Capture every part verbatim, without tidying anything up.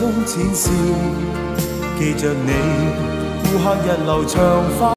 從前事，記着你顧客日流長髮。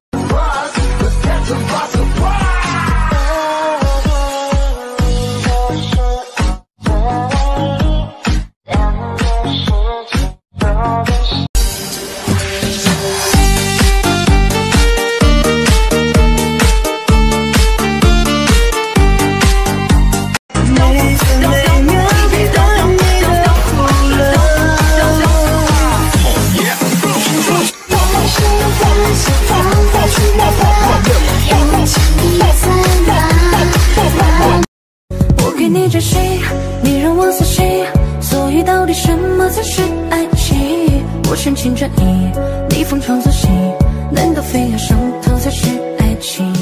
你追谁？你让我死谁？所以到底什么才是爱情？我深情专一，你逢场作戏，难道非要上头才是爱情？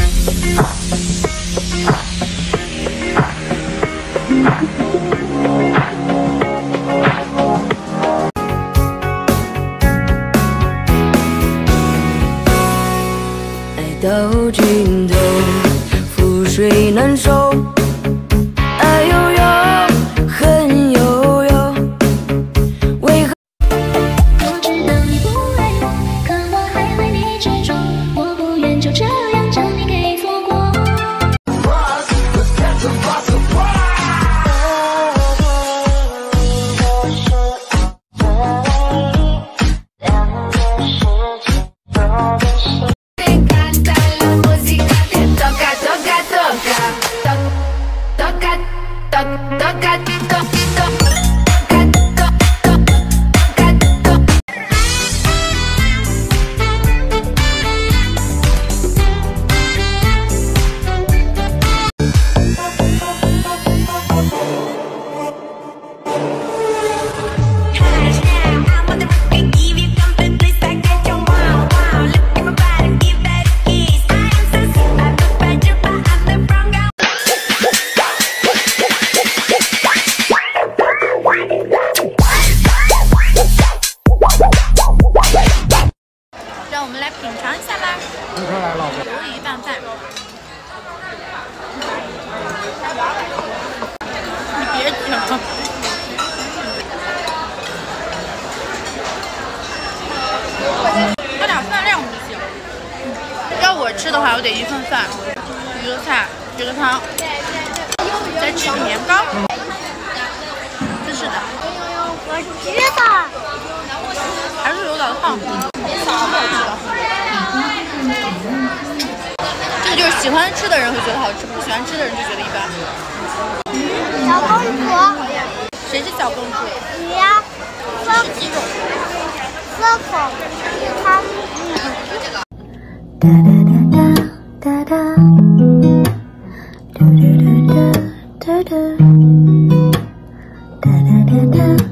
爱到尽头，覆水难收。 爱悠悠，恨悠悠，为何？ 我知道你不爱我，可我还为你执着，我不愿就这样将你给错过。 让我们来品尝一下吧。鲈鱼拌饭，你别讲。它俩饭量不行，要我吃的话，我得一份饭，一个菜，一个汤，再吃个年糕。真是的。 我知道。 还是有点烫。 这个就是喜欢吃的人会觉得好吃，不喜欢吃的人就觉得一般。 小公主， 谁是小公主？ 你呀， 吃鸡肉。 喝口汤。 哒哒哒哒哒，嘟嘟嘟嘟嘟嘟，哒哒哒哒。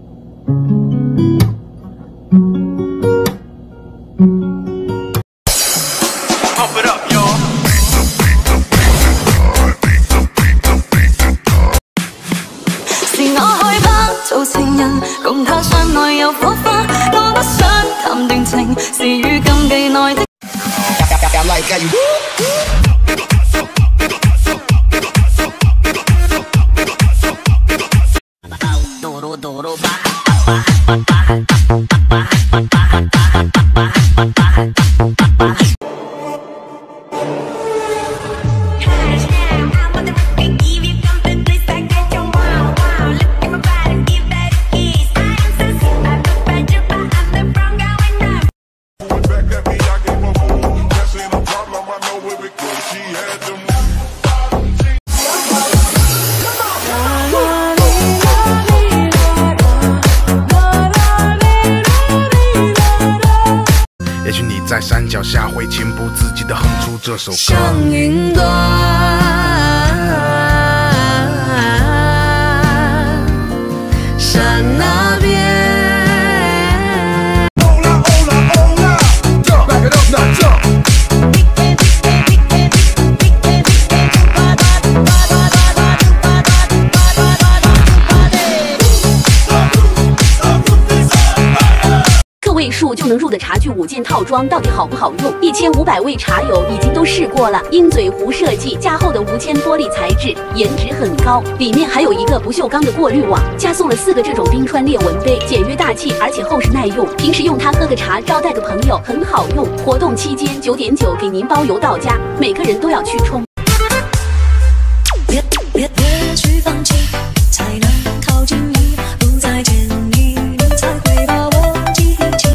做情人，共他相愛有火花。我不想談定情，是與禁忌內的。 在山脚下会情不自禁地哼出这首歌。 像云端，山那边。 位数就能入的茶具五件套装到底好不好用？一千五百位茶友已经都试过了，鹰嘴壶设计，加厚的无铅玻璃材质，颜值很高。里面还有一个不锈钢的过滤网，加送了四个这种冰川裂纹杯，简约大气，而且厚实耐用。平时用它喝个茶，招待个朋友很好用。活动期间九点九给您包邮到家，每个人都要去冲。 别别别去放弃，才能靠近你，不再见你，你才会把我记起。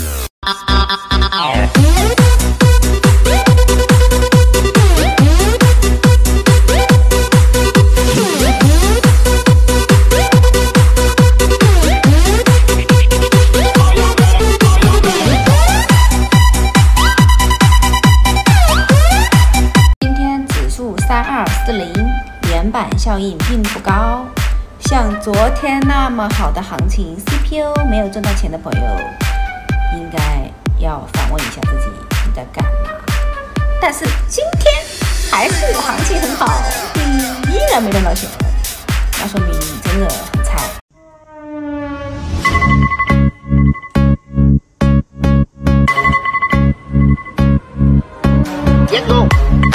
今天指数三二四零。原版效应并不高，像昨天那么好的行情 ，C P U 没有赚到钱的朋友，应该要反问一下自己你在干嘛？但是今天还是行情很好，你依然没赚到钱，那说明你真的很菜。 天空。